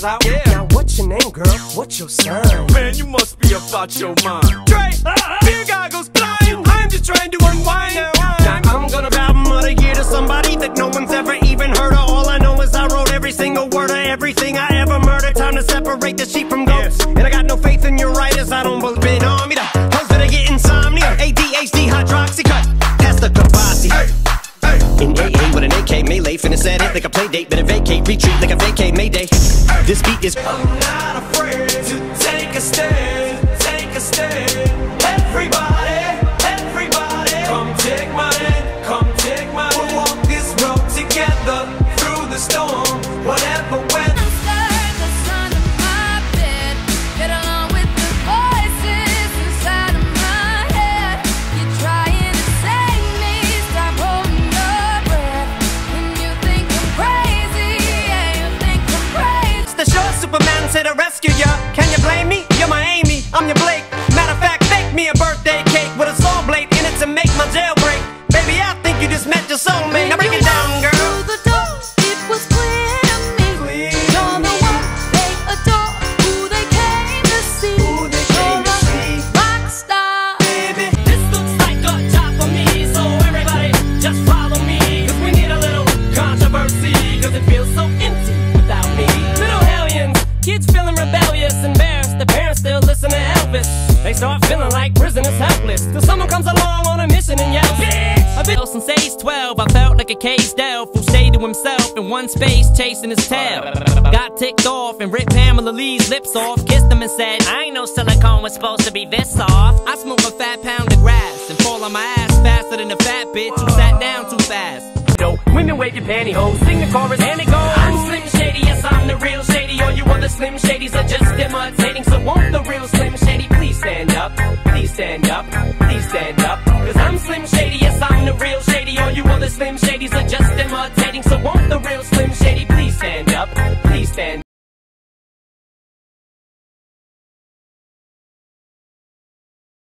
out. Yeah. Now what's your name, girl? What's your sign? Man, you must be about your mind. Dre, beer guy goes flying. I'm just trying to unwind. Now I'm gonna album of the year to somebody that no one's ever even heard of. All I know is I wrote every single word of everything I ever murdered. Time to separate the sheep from goats. And I got no faith in your writers. I don't believe in on me. The hoes that I get insomnia. ADHD, hydroxycut. Pass the Kavasi. In AA with an AK melee, finna set it like a play date. Better vacate, retreat like a vacate Mayday. This beat is I'm not afraid to take a stand, take a stand. Everybody, everybody, come take my hand, come take my hand. We'll walk this road together through the storm, whatever weather. Superman to the rescue, ya. Can you blame me? You're my Amy, I'm your Blake. Matter of fact, bake me a birthday cake with a saw blade in it to make my jailbreak. Baby, I think you just met your soulmate. Now break it down, girl. Through the door, it was clear to me. You're the one they adore, who they came to see. You're a rock star, baby. This looks like a job for me, so everybody just follow me. Cause we need a little controversy, cause it feels so empty without me. Kids feeling rebellious, embarrassed. The parents still listen to Elvis. They start feeling like prisoners helpless till someone comes along on a mission and yells, bitch! I've been since age 12. I felt like a caged elf who stayed to himself in one space chasing his tail. Got ticked off and ripped Pamela Lee's lips off. Kissed him and said, I ain't know silicone was supposed to be this soft. I smoke a fat pound of grass and fall on my ass faster than a fat bitch who sat down too fast. Yo, women wave your pantyhose, sing the chorus and it goes. I'm Slim Shady, yes I'm the real Shady. All you other Slim Shadys are just imitating. So won't the real Slim Shady please stand up? Please stand up, please stand up. Cause I'm Slim Shady, yes I'm the real Shady. All you other Slim Shadys are just imitating. So won't the real Slim Shady please stand up?